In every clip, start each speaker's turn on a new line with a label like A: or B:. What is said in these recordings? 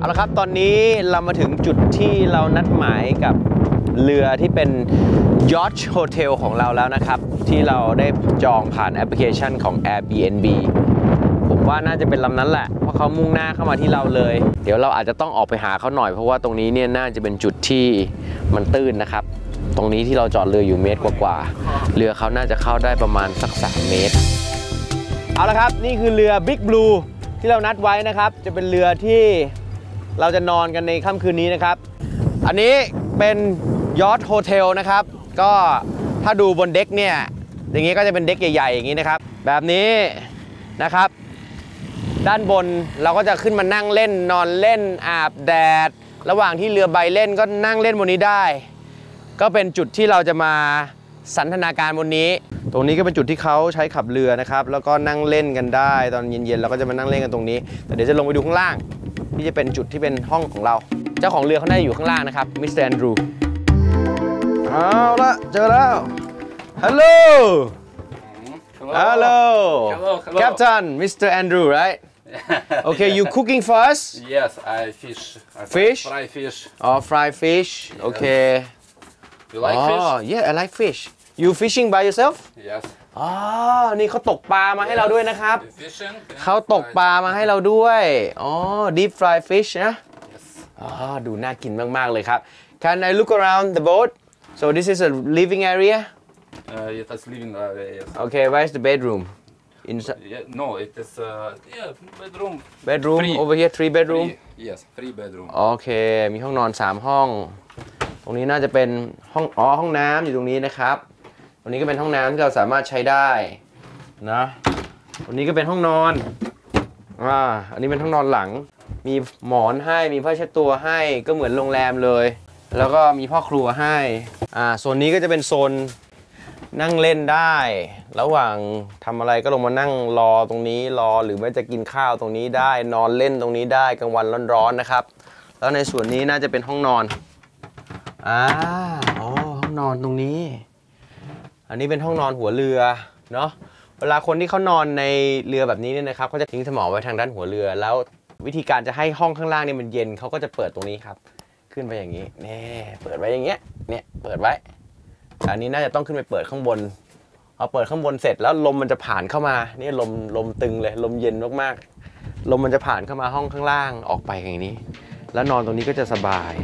A: เอาละครับตอนนี้เรามาถึงจุดที่เรานัดหมายกับเรือที่เป็น Yacht Hotel ของเราแล้วนะครับที่เราได้จองผ่านแอปพลิเคชันของ Airbnb ผมว่าน่าจะเป็นลำนั้นแหละเพราะเขามุ่งหน้าเข้ามาที่เราเลยเดี๋ยวเราอาจจะต้องออกไปหาเขาหน่อยเพราะว่าตรงนี้เนี่ยน่าจะเป็นจุดที่มันตื้นนะครับตรงนี้ที่เราจอดเรืออยู่เมตรกว่าๆเรือเขาน่าจะเข้าได้ประมาณสัก3 เมตรเอาละครับนี่คือเรือ Big Blue ที่เรานัดไว้นะครับจะเป็นเรือที่เราจะนอนกันในค่ำคืนนี้นะครับอันนี้เป็นยอทโฮเทลนะครับก็ถ้าดูบนเด็กเนี่ยอย่างนี้ก็จะเป็นเด็กใหญ่ๆอย่างนี้นะครับแบบนี้นะครับด้านบนเราก็จะขึ้นมานั่งเล่นนอนเล่นอาบแดดระหว่างที่เรือใบเล่นก็นั่งเล่นบนนี้ได้ก็เป็นจุดที่เราจะมาสันทนาการบนนี้ตรงนี้ก็เป็นจุดที่เขาใช้ขับเรือนะครับแล้วก็นั่งเล่นกันได้ตอนเย็นๆเราก็จะมานั่งเล่นกันตรงนี้แต่เดี๋ยวจะลงไปดูข้างล่างที่จะเป็นจุดที่เป็นห้องของเราเจ้าของเรือเขาได้อยู่ข้างล่างนะครับมิสเตอร์แอนดรูเอาละเจอแล้วฮัลโหลฮัลโหล Captain Mr. Andrew right okay you cooking for us
B: Yes I fish
A: Fish?
B: Fry fish
A: oh fry fish okay
B: You like
A: oh
B: fish
A: yeah I like fish you fishing by yourself
B: Yes
A: อ๋อนี่เขาตกปลามาให้เราด้วยนะครับ
B: Fishing
A: เขาตกปลามาให้เราด้วยอ๋อ deep fry fish นะ
B: Yes
A: อ๋อดูน่ากินมากๆเลยครับ Can I look around the boat so this is a living area
B: It is living yes
A: okay where's the bedroom inside
B: No it is yeah bedroom
A: bedroom
B: Three.
A: over here 3 bedroom
B: Yes 3 bedroom
A: โอเคมีห้องนอน3ห้องตรงนี้น่าจะเป็นห้องห้องน้ำอยู่ตรงนี้นะครับตรงนี้ก็เป็นห้องน้ำที่เราสามารถใช้ได้นะตรงนี้ก็เป็นห้องนอนอันนี้เป็นห้องนอนหลังมีหมอนให้มีผ้าเช็ดตัวให้ก็เหมือนโรงแรมเลยแล้วก็มีพ่อครัวให้โซนนี้ก็จะเป็นโซนนั่งเล่นได้ระหว่างทำอะไรก็ลงมานั่งรอตรงนี้รอหรือไม่จะกินข้าวตรงนี้ได้นอนเล่นตรงนี้ได้กลางวันร้อนๆนะครับแล้วในส่วนนี้น่าจะเป็นห้องนอนห้องนอนตรงนี้อันนี้เป็นห้องนอนหัวเรือเนาะเวลาคนที่เขานอนในเรือแบบนี้เนี่ยนะครับเขาจะทิ้งสมอไว้ทางด้านหัวเรือแล้ววิธีการจะให้ห้องข้างล่างเนี่ยมันเย็นเขาก็จะเปิดตรงนี้ครับขึ้นไปอย่างนี้นี่เปิดไว้อย่างเงี้ยเนี่ยเปิดไว้อันนี้น่าจะต้องขึ้นไปเปิดข้างบนพอเปิดข้างบนเสร็จแล้วลมมันจะผ่านเข้ามานี่ลมตึงเลยลมเย็นมากๆลมมันจะผ่านเข้ามาห้องข้างล่างออกไปอย่างนี้แล้วนอนตรงนี้ก็จะสบาย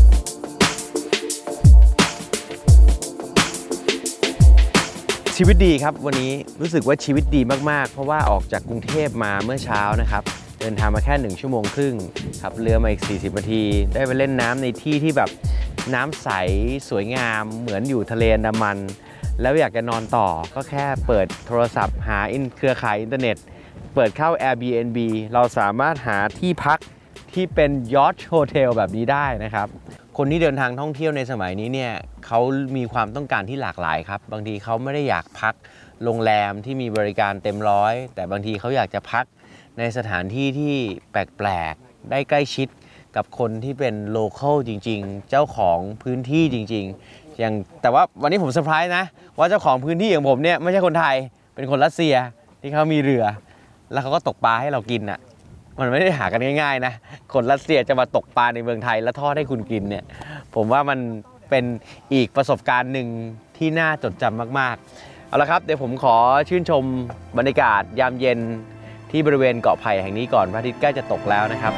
A: ชีวิตดีครับวันนี้รู้สึกว่าชีวิตดีมากๆเพราะว่าออกจากกรุงเทพมาเมื่อเช้านะครับเดินทางมาแค่1 ชั่วโมงครึ่งขับเรือมาอีก40 นาทีได้ไปเล่นน้ำในที่ที่แบบน้ำใสสวยงามเหมือนอยู่ทะเลอันดามันแล้วอยากจะนอนต่อก็แค่เปิดโทรศัพท์หาเครือข่ายอินเทอร์เน็ตเปิดเข้า Airbnb เราสามารถหาที่พักที่เป็น Yacht Hotel แบบนี้ได้นะครับคนที่เดินทางท่องเที่ยวในสมัยนี้เนี่ยเขามีความต้องการที่หลากหลายครับบางทีเขาไม่ได้อยากพักโรงแรมที่มีบริการเต็มร้อยแต่บางทีเขาอยากจะพักในสถานที่ที่แปลกๆได้ใกล้ชิดกับคนที่เป็นโลคอลจริงๆเจ้าของพื้นที่จริงๆอย่างแต่ว่าวันนี้ผมเซอร์ไพรส์นะว่าเจ้าของพื้นที่ของผมเนี่ยไม่ใช่คนไทยเป็นคนรัสเซียที่เขามีเรือแล้วเขาก็ตกปลาให้เรากินอ่ะมันไม่ได้หากันง่ายๆนะคนรัสเซียจะมาตกปลาในเมืองไทยแล้วทอดให้คุณกินเนี่ยผมว่ามันเป็นอีกประสบการณ์หนึ่งที่น่าจดจำมากๆเอาละครับเดี๋ยวผมขอชื่นชมบรรยากาศยามเย็นที่บริเวณเกาะไผ่แห่งนี้ก่อนพระอาทิตย์ใกล้จะตกแล้วนะครับ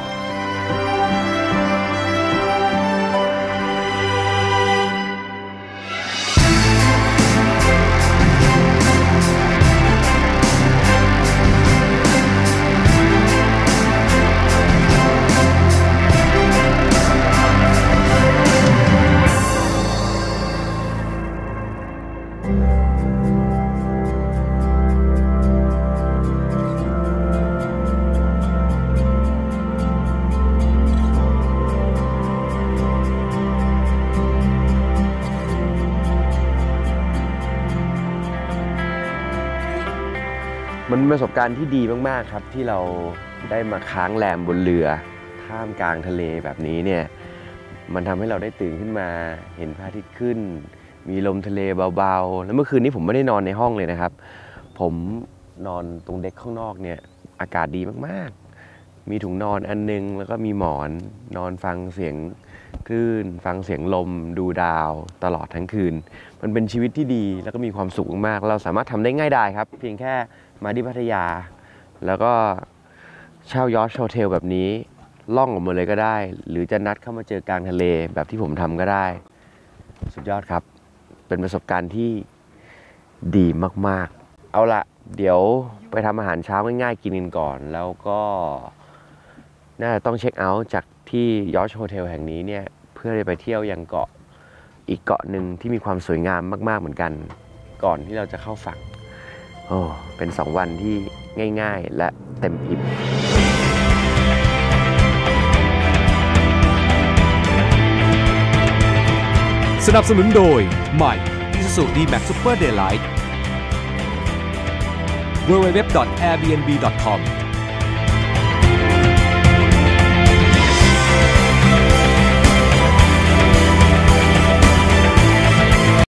A: มันเป็นประสบการณ์ที่ดีมากๆครับที่เราได้มาค้างแรมบนเรือท่ามกลางทะเลแบบนี้เนี่ยมันทำให้เราได้ตื่นขึ้นมาเห็นพระอาทิตย์ขึ้นมีลมทะเลเบาๆแล้วเมื่อคืนนี้ผมไม่ได้นอนในห้องเลยนะครับผมนอนตรงเด็กข้างนอกเนี่ยอากาศดีมากๆมีถุงนอนอันนึงแล้วก็มีหมอนนอนฟังเสียงคลื่นฟังเสียงลมดูดาวตลอดทั้งคืนมันเป็นชีวิตที่ดีแล้วก็มีความสุขมากเราสามารถทำได้ง่ายดายครับเพียงแค่มาที่พัทยาแล้วก็เช่ายอชท์โฮเทลแบบนี้ล่องออกมาเลยก็ได้หรือจะนัดเข้ามาเจอกลางทะเลแบบที่ผมทำก็ได้สุดยอดครับเป็นประสบการณ์ที่ดีมากๆเอาละเดี๋ยวไปทำอาหารเช้าง่ายๆกินกันก่อนแล้วก็น่าจะต้องเช็คเอาท์จากที่ยอชท์โฮเทลแห่งนี้เนี่ยเพื่อจะไปเที่ยวยังเกาะอีกเกาะหนึ่งที่มีความสวยงามมากๆเหมือนกันก่อนที่เราจะเข้าฝั่งโอ้เป็น2 วันที่ง่ายๆและเต็มอิ่ม
C: สนับสนุนโดยใหม่ Isuzu D-Max Super Daylight www.airbnb.com